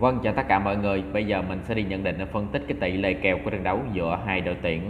Vâng, chào tất cả mọi người. Bây giờ mình sẽ đi nhận định và phân tích cái tỷ lệ kèo của trận đấu giữa hai đội tuyển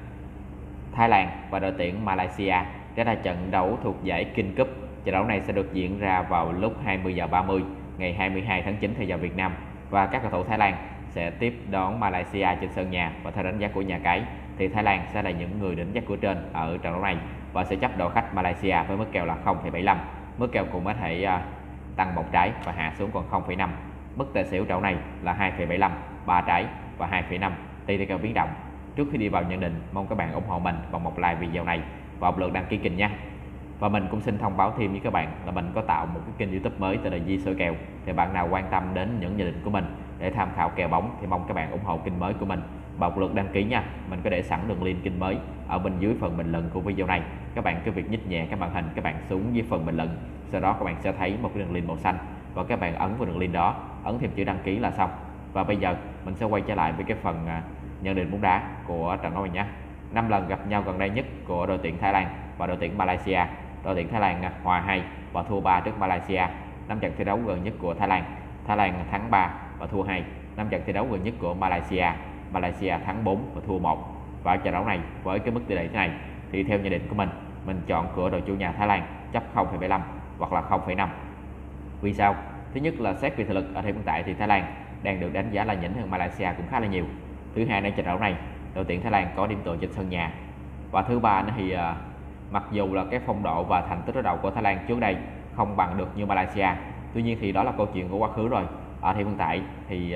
Thái Lan và đội tuyển Malaysia. Đó là trận đấu thuộc giải King Cup. Trận đấu này sẽ được diễn ra vào lúc 20h30 ngày 22 tháng 9 theo giờ Việt Nam, và các cầu thủ Thái Lan sẽ tiếp đón Malaysia trên sân nhà. Và theo đánh giá của nhà cái thì Thái Lan sẽ là những người đánh giá cửa trên ở trận đấu này và sẽ chấp đội khách Malaysia với mức kèo là 0,75. Mức kèo cũng có thể tăng một trái và hạ xuống còn 0,5. Mức tài xỉu trận này là 2,75, 3 trái và 2,5 tùy theo kèo biến động. Trước khi đi vào nhận định, mong các bạn ủng hộ mình bằng một like video này và một lượt đăng ký kênh nha. Và mình cũng xin thông báo thêm với các bạn là mình có tạo một cái kênh YouTube mới tên là Di Soi Kèo. Thì bạn nào quan tâm đến những nhận định của mình để tham khảo kèo bóng thì mong các bạn ủng hộ kênh mới của mình bằng một lượt đăng ký nha. Mình có để sẵn đường link kênh mới ở bên dưới phần bình luận của video này. Các bạn cứ việc nhích nhẹ cái màn hình các bạn xuống dưới phần bình luận, sau đó các bạn sẽ thấy một cái đường link màu xanh và các bạn ấn vào đường link đó, ấn thêm chữ đăng ký là xong. Và bây giờ mình sẽ quay trở lại với cái phần nhận định bóng đá của trận đấu này nhé. 5 lần gặp nhau gần đây nhất của đội tuyển Thái Lan và đội tuyển Malaysia. Đội tuyển Thái Lan hòa 2 và thua 3 trước Malaysia. 5 trận thi đấu gần nhất của Thái Lan thắng 3 và thua 2. 5 trận thi đấu gần nhất của Malaysia thắng 4 và thua 1. Và trận đấu này với cái mức tỷ lệ thế này thì theo nhận định của mình chọn cửa đội chủ nhà Thái Lan chấp 0,75 hoặc là 0,5. Vì sao? Thứ nhất là xét về thực lực ở thời hiện tại thì Thái Lan đang được đánh giá là nhỉnh hơn Malaysia cũng khá là nhiều. Thứ hai, ở trận đấu này đội tuyển Thái Lan có điểm tựa trên sân nhà. Và thứ ba thì mặc dù là cái phong độ và thành tích đối đầu của Thái Lan trước đây không bằng được như Malaysia, tuy nhiên thì đó là câu chuyện của quá khứ rồi. Ở thời hiện tại thì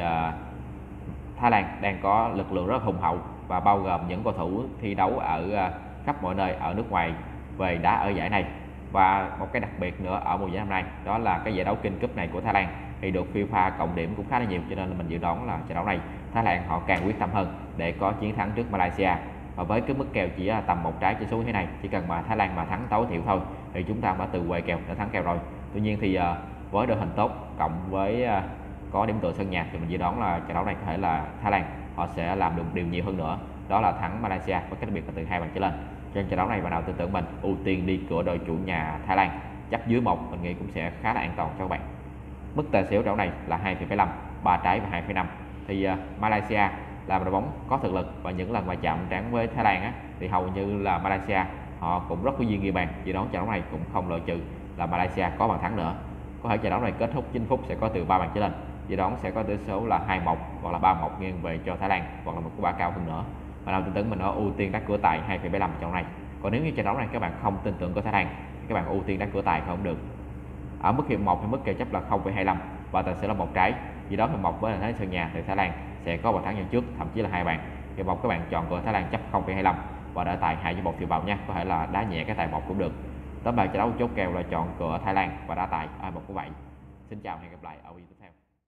Thái Lan đang có lực lượng rất hùng hậu và bao gồm những cầu thủ thi đấu ở khắp mọi nơi ở nước ngoài về đá ở giải này. Và một cái đặc biệt nữa ở mùa giải năm nay đó là cái giải đấu King Cup này của Thái Lan thì được FIFA cộng điểm cũng khá là nhiều, cho nên là mình dự đoán là trận đấu này Thái Lan họ càng quyết tâm hơn để có chiến thắng trước Malaysia. Và với cái mức kèo chỉ tầm một trái trở xuống thế này, chỉ cần mà Thái Lan mà thắng tối thiểu thôi thì chúng ta đã từ quay kèo đã thắng kèo rồi. Tuy nhiên thì với đội hình tốt cộng với có điểm tựa sân nhà thì mình dự đoán là trận đấu này có thể là Thái Lan họ sẽ làm được điều nhiều hơn nữa, đó là thắng Malaysia với cách biệt là từ 2 bàn trở lên. Trên trận đấu này bạn nào tin tưởng mình ưu tiên đi cửa đội chủ nhà Thái Lan chấp dưới 1, mình nghĩ cũng sẽ khá là an toàn cho các bạn. Mức tài xỉu trận này là 2,75, 3 trái và 2,5. Thì Malaysia là một đội bóng có thực lực và những lần mà chạm trán với Thái Lan thì hầu như là Malaysia họ cũng rất có duyên ghi bàn. Dự đoán trận đấu này cũng không loại trừ là Malaysia có bàn thắng nữa. Có thể trận đấu này kết thúc 9 phút sẽ có từ 3 bàn trở lên. Dự đoán sẽ có tỷ số là 2-1 hoặc là 3-1 nghiêng về cho Thái Lan, hoặc là một cú bả cao hơn nữa. Và nào tin tưởng mình nó ưu tiên đá cửa tài 2,75 trận này. Còn nếu như trận đấu này các bạn không tin tưởng của Thái Lan thì các bạn ưu tiên đá cửa tài không được. Ở mức hiệp 1 thì mức kèo chấp là 0,25 và tài sẽ là một trái. Vì đó hiệp 1 với Thái sân nhà thì Thái Lan sẽ có bàn thắng nhận trước, thậm chí là 2 bàn. Hiệp 1 các bạn chọn cửa Thái Lan chấp 0,25 và đá tài 2,1 triệu vào nha, có thể là đá nhẹ cái tài 1 cũng được. Tóm lại trận đấu chốt kèo là chọn cửa Thái Lan và đá tài 1 của 7. Xin chào, hẹn gặp lại ở video tiếp theo.